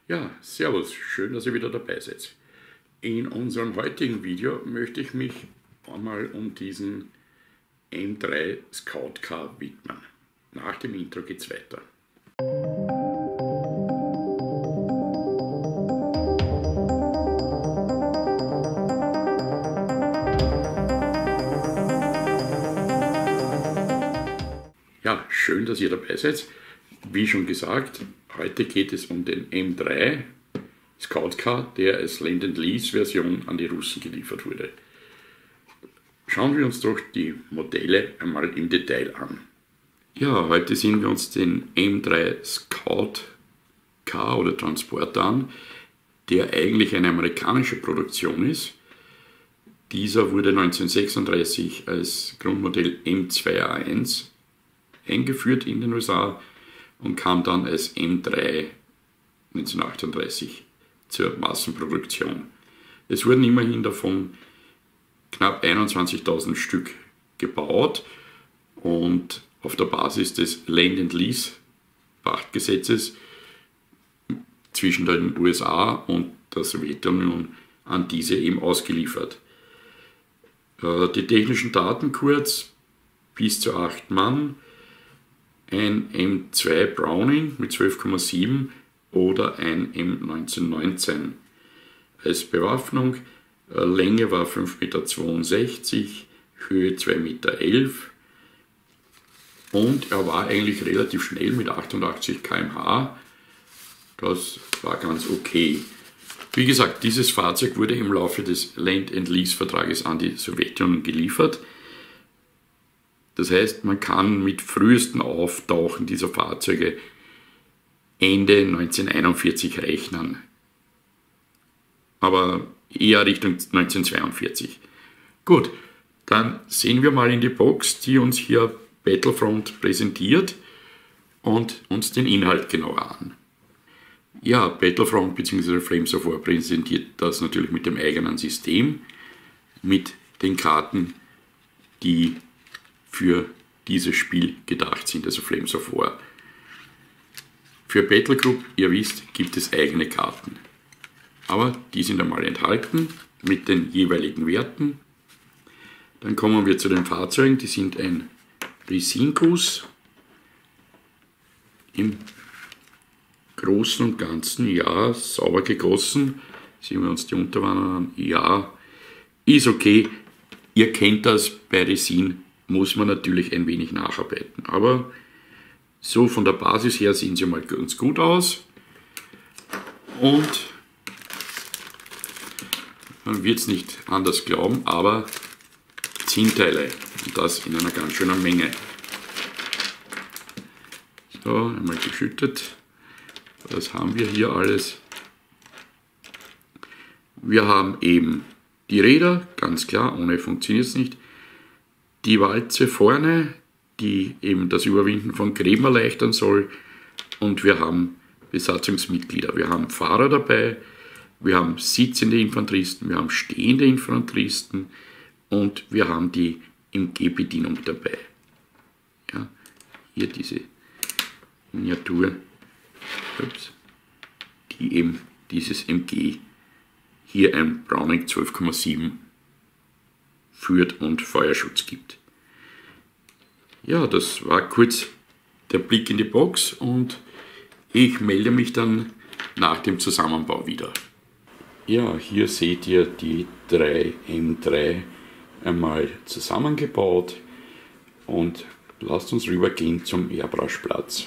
Ja, servus, schön, dass ihr wieder dabei seid. In unserem heutigen Video möchte ich mich einmal um diesen M3 Scout Car widmen. Nach dem Intro geht's weiter. Ja, schön, dass ihr dabei seid. Wie schon gesagt, heute geht es um den M3 Scout Car, der als Lend-Lease-Version an die Russen geliefert wurde. Schauen wir uns doch die Modelle einmal im Detail an. Ja, heute sehen wir uns den M3 Scout Car oder Transporter an, der eigentlich eine amerikanische Produktion ist. Dieser wurde 1936 als Grundmodell M2A1 eingeführt in den USA und kam dann als M3 1938 zur Massenproduktion. Es wurden immerhin davon knapp 21.000 Stück gebaut und auf der Basis des Lend-Lease-Pachtgesetzes zwischen den USA und der Sowjetunion an diese eben ausgeliefert. Die technischen Daten kurz: bis zu 8 Mann, ein M2 Browning mit 12,7 oder ein M1919 als Bewaffnung. Länge war 5,62 Meter, Höhe 2,11 Meter und er war eigentlich relativ schnell mit 88 km/h. Das war ganz okay. Wie gesagt, dieses Fahrzeug wurde im Laufe des Lend-Lease-Vertrages an die Sowjetunion geliefert. Das heißt, man kann mit frühesten Auftauchen dieser Fahrzeuge Ende 1941 rechnen. Aber eher Richtung 1942. Gut, dann sehen wir mal in die Box, die uns hier Battlefront präsentiert, und uns den Inhalt genauer an. Ja, Battlefront bzw. Flames of War präsentiert das natürlich mit dem eigenen System, mit den Karten, die für dieses Spiel gedacht sind, also Flames of War. Für Battlegroup, ihr wisst, gibt es eigene Karten. Aber die sind einmal enthalten mit den jeweiligen Werten. Dann kommen wir zu den Fahrzeugen, die sind ein Resin-Guss. Im Großen und Ganzen, ja, sauber gegossen. Sehen wir uns die Unterwanne an, ja, ist okay. Ihr kennt das, bei Resin muss man natürlich ein wenig nacharbeiten. Aber so von der Basis her sehen sie mal ganz gut aus. Und man wird es nicht anders glauben, aber Zinnteile. Und das in einer ganz schönen Menge. So, einmal geschüttet. Was haben wir hier alles? Wir haben eben die Räder, ganz klar, ohne funktioniert es nicht. Die Walze vorne, die eben das Überwinden von Gräben erleichtern soll. Und wir haben Besatzungsmitglieder. Wir haben Fahrer dabei, wir haben sitzende Infanteristen, wir haben stehende Infanteristen und wir haben die MG-Bedienung dabei. Ja, hier diese Miniatur, die eben dieses MG, hier ein Browning 12,7 führt und Feuerschutz gibt. Ja, das war kurz der Blick in die Box und ich melde mich dann nach dem Zusammenbau wieder. Ja, hier seht ihr die 3 M3 einmal zusammengebaut und lasst uns rübergehen zum Airbrushplatz.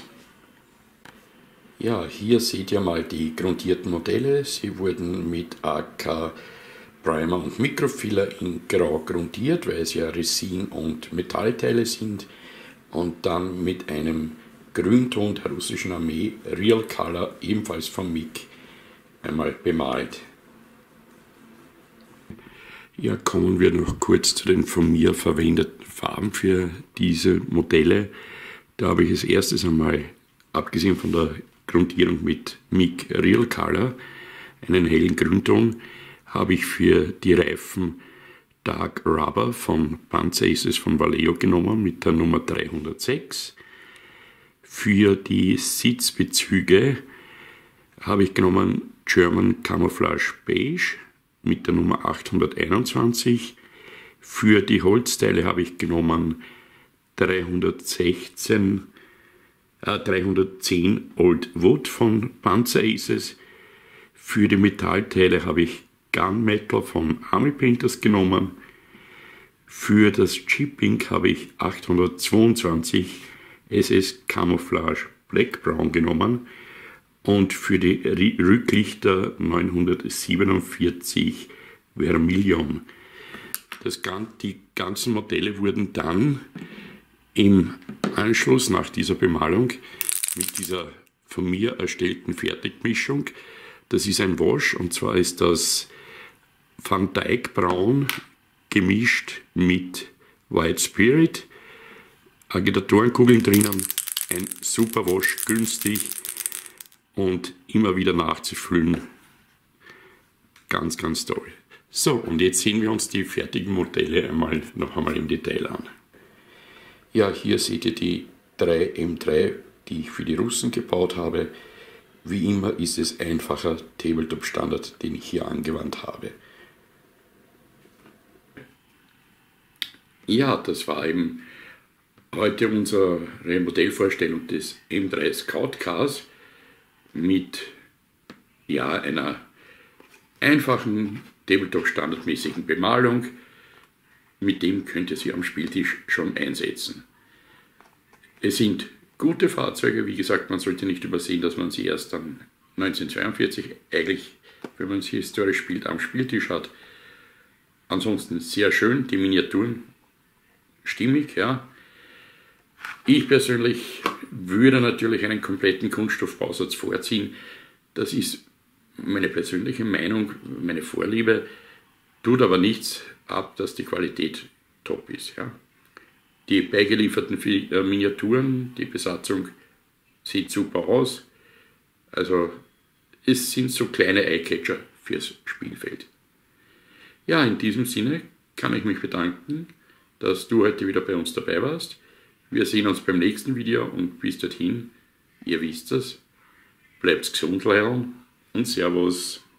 Ja, hier seht ihr mal die grundierten Modelle. Sie wurden mit AK Primer und Mikrofiller in Grau grundiert, weil es ja Resin- und Metallteile sind, und dann mit einem Grünton der russischen Armee, Real Color, ebenfalls vom MiG, einmal bemalt. Ja, kommen wir noch kurz zu den von mir verwendeten Farben für diese Modelle. Da habe ich als erstes einmal, abgesehen von der Grundierung mit MiG Real Color, einen hellen Grünton, habe ich für die Reifen Dark Rubber von Panzer Aces von Vallejo genommen mit der Nummer 306. Für die Sitzbezüge habe ich genommen German Camouflage Beige mit der Nummer 821. Für die Holzteile habe ich genommen 310 Old Wood von Panzer Aces. Für die Metallteile habe ich Gunmetal von Army Painters genommen. Für das Chipping habe ich 822 SS Camouflage Black Brown genommen und für die Rücklichter 947 Vermilion. Die ganzen Modelle wurden dann im Anschluss nach dieser Bemalung mit dieser von mir erstellten Fertigmischung, das ist ein Wash, und zwar ist das Van Dyck Braun gemischt mit White Spirit, Agitatorenkugeln drinnen, ein super Wash, günstig und immer wieder nachzufüllen. Ganz, ganz toll. So, und jetzt sehen wir uns die fertigen Modelle noch einmal im Detail an. Ja, hier seht ihr die 3 M3, die ich für die Russen gebaut habe. Wie immer ist es einfacher Tabletop-Standard, den ich hier angewandt habe. Ja, das war eben heute unsere Modellvorstellung des M3 Scout Cars mit einer einfachen Tabletop-standardmäßigen Bemalung. Mit dem könnt ihr sie am Spieltisch schon einsetzen. Es sind gute Fahrzeuge, wie gesagt, man sollte nicht übersehen, dass man sie erst dann 1942 eigentlich, wenn man sie historisch spielt, am Spieltisch hat. Ansonsten sehr schön, die Miniaturen stimmig, ja. Ich persönlich würde natürlich einen kompletten Kunststoffbausatz vorziehen. Das ist meine persönliche Meinung, meine Vorliebe, tut aber nichts ab, dass die Qualität top ist. Ja. Die beigelieferten Miniaturen, die Besatzung sieht super aus. Also es sind so kleine Eyecatcher fürs Spielfeld. Ja, in diesem Sinne kann ich mich bedanken, dass du heute wieder bei uns dabei warst. Wir sehen uns beim nächsten Video und bis dorthin, ihr wisst es, bleibt gesund, Leute, und Servus.